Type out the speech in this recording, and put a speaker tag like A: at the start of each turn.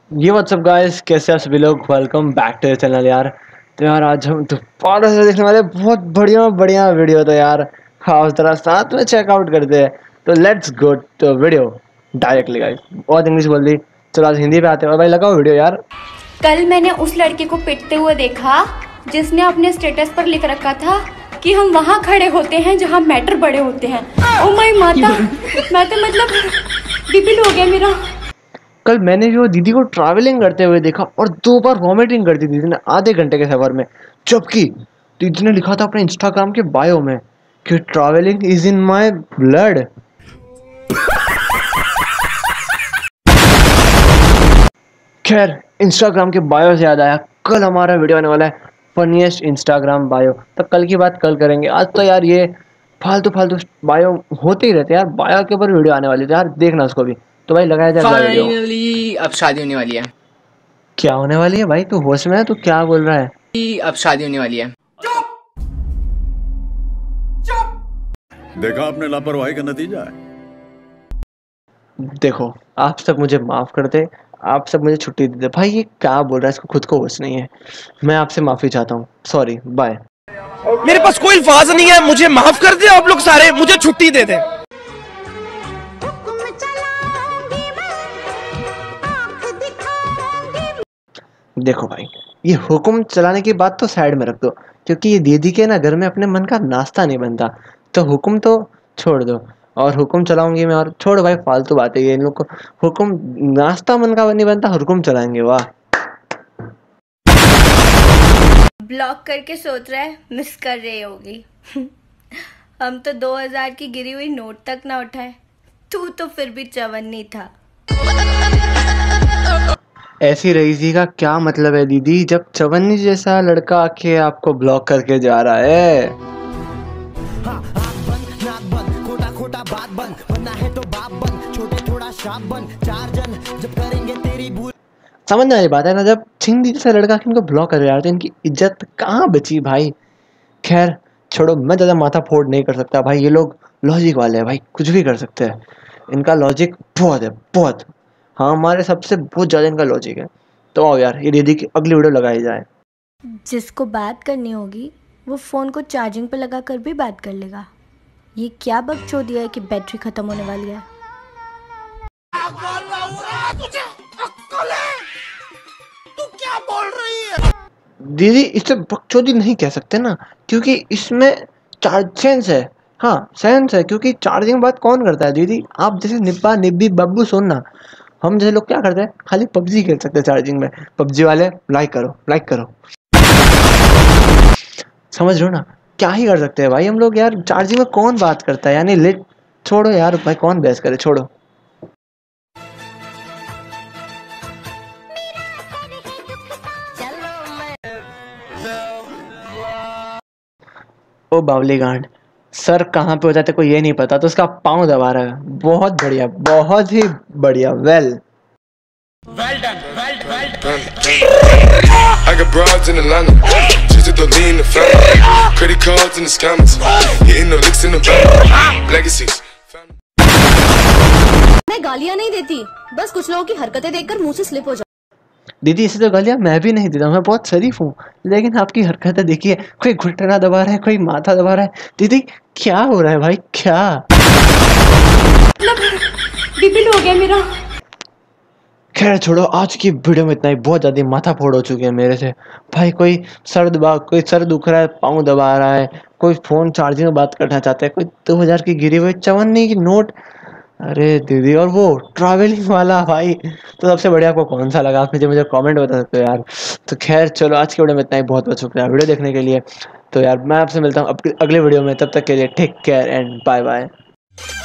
A: ये WhatsApp guys, कैसे आप सभी लोग। वेलकम बैक टू चैनल यार। तो यार आज हम दोबारा से देखने वाले बहुत बढ़िया बढ़िया वीडियो। तो यार हाँ, जरा साथ में चेकआउट करते हैं। तो let's go to video directly guys. बहुत इंग्लिश बोल दी, चलो आज हिंदी पे आते हैं। भाई लगाओ वीडियो यार।
B: कल मैंने उस लड़के को पिटते हुए देखा जिसने अपने स्टेटस पर लिख रखा था कि हम वहाँ खड़े होते हैं जहाँ मैटर बड़े होते हैं। ओ माय माता, मैं तो मतलब डिबिल हो गया मेरा।
A: कल मैंने जो दीदी को ट्रैवलिंग करते हुए देखा और 2 बार वॉमिटिंग कर दी दीदी ने आधे घंटे के सफर में। जबकि दीदी ने लिखा था अपने इंस्टाग्राम के बायो में कि travelling is in my blood. खैर, इंस्टाग्राम के बायो से याद आया, कल हमारा वीडियो आने वाला है फनीएस्ट इंस्टाग्राम बायो। तो कल की बात कल करेंगे। आज तो यार ये फालतू फालतू बायो होते ही रहते हैं यार। बायो के ऊपर वीडियो आने वाली है यार, देखना उसको भी। तो भाई लगाया जाए वीडियो।
C: फाइनली अब शादी होने वाली है।
A: क्या होने वाली है भाई? तू होश में है? तू क्या बोल रहा है?
C: अब शादी होने वाली है।
D: देखा आपने लापरवाही का नतीजा है।
A: देखो, आप सब मुझे माफ कर दे, आप सब मुझे छुट्टी दे दे। भाई ये क्या बोल रहा है, इसको खुद को होश नहीं है। मैं आपसे माफी चाहता हूँ, सॉरी, बाय।
E: मेरे पास कोई अल्फाज नहीं है, मुझे माफ कर दे आप लोग सारे, मुझे छुट्टी दे दे।
A: देखो भाई, ये हुक्म चलाने की बात तो साइड में रख दो, क्योंकि ये दीदी के ना घर में अपने मन का नाश्ता नहीं बनता। तो हुक्म तो छोड़ दो, और हुक्म चलाऊंगी मैं। और छोड़ भाई फालतू बातें, ये इन लोग को हुक्म नाश्ता मन का नहीं बनता, हुक्म चलाएंगे। वाह।
B: ब्लॉक करके सोच रहा है मिस कर रही होगी। हम तो 2000 की गिरी हुई नोट तक ना उठाए, तू तो फिर भी चवन्नी था।
A: ऐसी रईसी का क्या मतलब है दीदी, जब चवन्नी जैसा लड़का आके आपको ब्लॉक करके जा रहा है? समझने वाली बात है ना, जब छिंदी जैसा लड़का इनको ब्लॉक कर रहा है तो इनकी इज्जत कहाँ बची भाई। खैर छोड़ो, मैं ज़्यादा माथा फोड़ नहीं कर सकता भाई। ये लोग लॉजिक वाले हैं भाई, कुछ भी कर सकते हैं। इनका लॉजिक बहुत है, बहुत। हाँ, हमारे सबसे बहुत ज़्यादा इनका लॉजिक है। तो आओ यार, ये दीदी की अगली वीडियो लगाई जाए।
B: जिसको बात करनी होगी वो फोन को चार्जिंग पे लगा कर भी बात कर लेगा। ये क्या बकचोदी है कि बैटरी खत्म होने वाली है।
A: दीदी इसे बकचोदी नहीं कह सकते ना, क्योंकि इसमें चार्ज सेंस है। हाँ सेंस है, क्योंकि चार्जिंग बात कौन करता है दीदी? आप जैसे निब्बा निब्बी बब्बू सुनना, हम जैसे लोग क्या करते हैं, खाली पबजी खेल सकते हैं चार्जिंग में। पबजी वाले लाइक करो, लाइक करो। समझ रहे हो ना, क्या ही कर सकते हैं भाई हम लोग यार। चार्जिंग में कौन बात करता है यानी लेट। छोड़ो यार भाई, कौन बहस करे, छोड़ो। ओ बावली गांड, सर कहाँ पे हो जाते कोई ये नहीं पता, तो उसका पाँव दबा रहा है। बहुत बढ़िया, बहुत ही बढ़िया। Well
F: I got broads in Atlanta, just to lean in the family, credit cards and the scammers, hitting the licks in the bank, legacies.
G: मैं गालियाँ नहीं देती, बस कुछ लोगों की हरकतें देखकर मुंह से स्लिप हो जाती।
A: दीदी, इसे तो गालियाँ मैं भी नहीं देता, मैं बहुत शरीफ हूँ। लेकिन आपकी हरकतें देखिए, कोई घुटना दबा रहा है, कोई माथा दबा रहा है। दीदी क्या हो रहा है भाई, क्या?
B: डिबिल हो गया मेरा।
A: खैर छोड़ो, आज की वीडियो में इतना ही। बहुत ज़्यादा माथा फोड़ हो चुकी है मेरे से भाई। कोई सर दुख रहा है, पाँव दबा रहा है, कोई फ़ोन चार्जिंग में बात करना चाहता है, कोई 2000 की गिरी हुई चवन्नी की नोट। अरे दीदी, और वो ट्रैवलिंग वाला भाई। तो सबसे बढ़िया आपको कौन सा लगा, आप मुझे कमेंट बता सकते हो यार। तो खैर चलो, आज की वीडियो में इतना ही। बहुत बहुत शुक्रिया वीडियो देखने के लिए। तो यार मैं आपसे मिलता हूँ अगले वीडियो में, तब तक के लिए take care and bye bye.